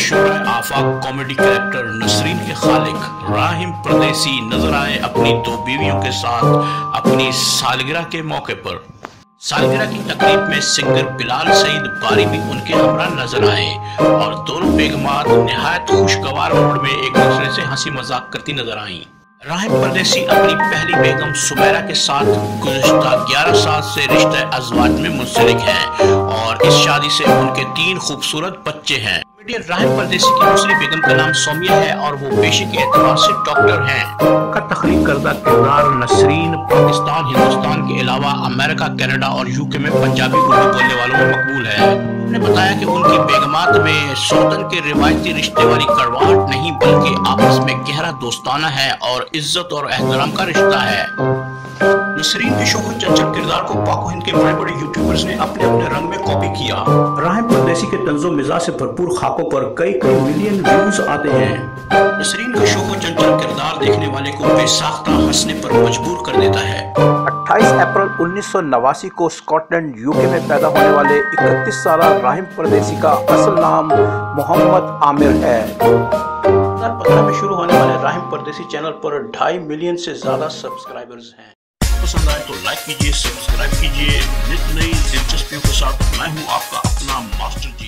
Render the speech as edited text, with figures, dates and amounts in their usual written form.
شعرۂ آفاق comedy character Nasreen کے خالق راحم پردیسی نظر آئے اپنی 2 بیویوں کے ساتھ اپنی سالگرہ کے موقع پر۔ سالگرہ کی تقریب میں سنگر بلال سعید باری بھی ان کے ہمراہ نظر آئے اور دونوں بیگمات نہایت خوشگوار موڈ میں ایک دوسرے سے ہنسی مذاق کرتی نظر آئیں۔ راحم پردیسی اپنی پہلی بیگم سمیرہ کے ساتھ گزشتہ 11 سال سے رشتہ ازواج میں منسلک ہیں اور اس شادی سے ان کے 3 خوبصورت بچے ہیں۔ کامیڈین راحم پردیسی کی دوسری بیگم کا نام سومیہ ہے اور وہ پیشے کے اعتبار سے ڈاکٹر ہیں۔ ان کا تخلیق کردہ کردار نسرین پاکستان، ہندوستان کے علاوہ امریکہ، کینیڈا اور UK میں پنجابی اردو بولنے والوں میں مقبول ہے۔ انہوں نے بتایا کہ ان کی بیگمات میں سوتن کے روایتی رشتے والی کڑواہٹ نہیں بلکہ آپس میں گہرا دوستانہ ہے اور عزت اور احترام کا رشتہ ہے۔ نسرین کے شوخ و چنچل کردار کو پاک و ہند کے بڑے بڑے یوٹیوبرز نے اپنے اپنے رنگ میں کاپی کیا۔ راحم پردیسی کے طنز و مزاح سے بھرپور خاکوں پر کئی ملین ویوز آتے ہیں۔ نسرین کا شوخ و چنچل کردار دیکھنے والے کو بے ساختہ ہنسنے پر مجبور کر دیتا ہے۔ 28 اپریل 1989 کو اسکاٹ لینڈ UK میں پیدا ہونے والے 31 سالہ راحم پردیسی کا اصل نام محمد عامر ہے۔ 2015 میں شروع ہونے والے راحم پردیسی چینل پر 2.5 ملین سے زیادہ سبسکرائبرز ہیں۔ پسند آئے تو لائک کیجئے، سبسکرائب کیجئے۔ نئی دلچسپیوں کے ساتھ میں ہوں آپ کا اپنا ماسٹر